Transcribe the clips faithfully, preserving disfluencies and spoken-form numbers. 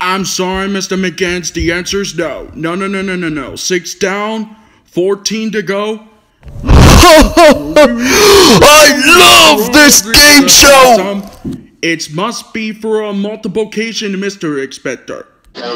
I'm sorry, Mister McGinnis, the answer is no. No, no, no, no, no, no. Six down, fourteen to go. I love this game show! It must be for a multiplication, Mister Inspector.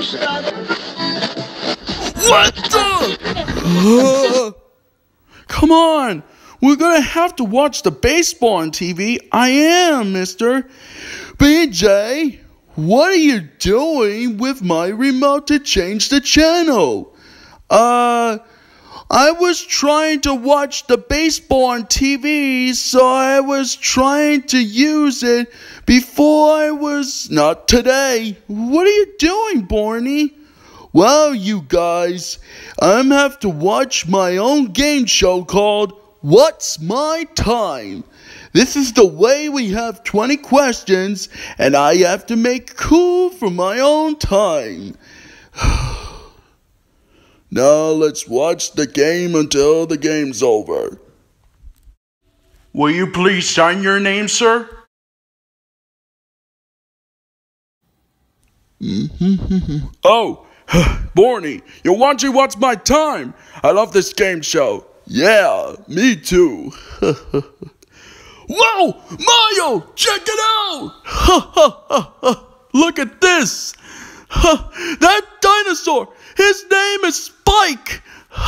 What the? Come on! We're gonna have to watch the baseball on T V. I am, mister. B J, what are you doing with my remote to change the channel? Uh, I was trying to watch the baseball on T V, so I was trying to use it before I was... Not today. What are you doing, Barney? Well, you guys, I'm have to watch my own game show called What's My Time? This is the way we have twenty questions, and I have to make cool for my own time. Now let's watch the game until the game's over. Will you please sign your name, sir? Oh, Barney, you're watching What's My Time? I love this game show. Yeah, me too. Whoa, Mario, check it out! Look at this. That dinosaur, his name is Spike.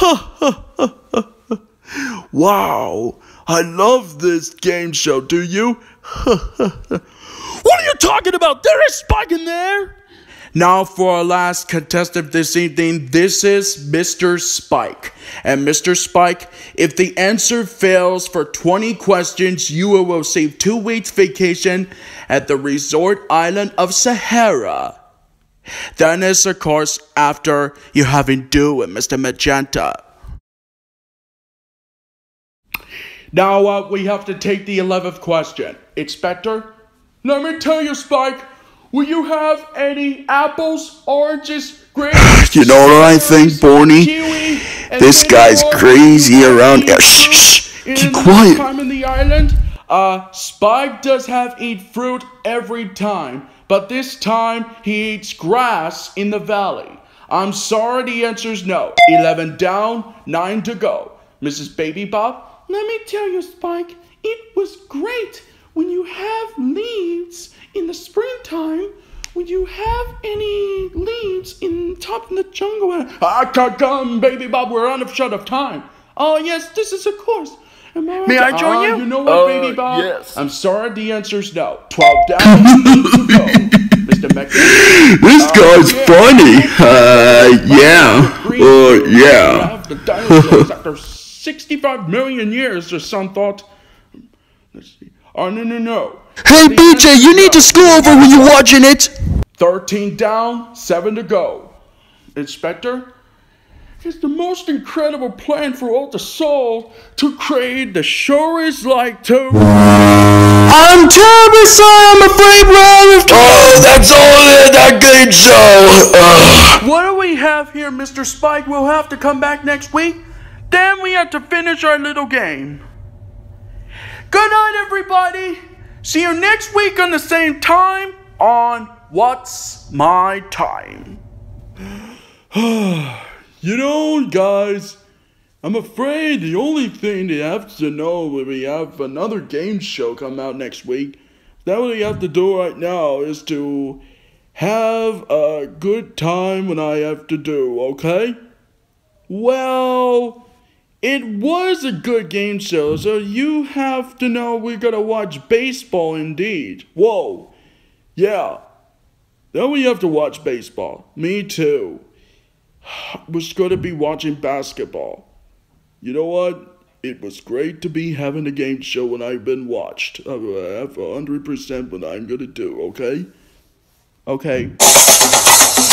Wow, I love this game show, do you? What are you talking about? There is Spike in there. Now for our last contestant this evening, this is Mister Spike. And Mister Spike, if the answer fails for twenty questions, you will receive two weeks vacation at the resort island of Sahara. That is, of course, after you having do with Mister Magenta. Now uh, we have to take the eleventh question. Inspector, let me tell you, Spike, will you have any apples, oranges, grapes? You know what I think, Barney? Kiwi, this guy's crazy around here. Shh, shh, keep quiet. Time in the island, uh, Spike does have eat fruit every time, but this time he eats grass in the valley. I'm sorry, the answer is no. Eleven down, nine to go. Missus Baby Bob, let me tell you, Spike, it was great when you have leaves in the springtime. Would you have any leaves in top of the jungle? Ah, come, Baby Bob, we're on a short of time. Oh, yes, this is of course. Am I May I join uh, you? You know what, uh, Baby Bob? Yes. I'm sorry, the answer's no. Twelve down, eight to go. Mister McGinnis. This uh, guy's yeah, funny. Uh, yeah. Uh, yeah. The dinosaurs after sixty-five million years, or some thought. Let's see. Oh, no, no, no. Hey, B J, you need to school over when you're watching it. thirteen down, seven to go. Inspector, it's the most incredible plan for all the soul to create the show is like to... I'm terribly sorry, I'm afraid we're out of time. Oh, that's all in that game show. Ugh. What do we have here, Mister Spike? We'll have to come back next week. Then we have to finish our little game. Good night, everybody. See you next week on the same time on What's My Time. You know, guys, I'm afraid the only thing they have to know when we have another game show come out next week, that what we have to do right now is to have a good time when I have to do, okay? Well, it was a good game show, so you have to know we're gonna watch baseball indeed. Whoa, yeah. Then we have to watch baseball. Me too. Was gonna be watching basketball. You know what? It was great to be having a game show when I've been watched. I have one hundred percent what I'm gonna do, okay? Okay.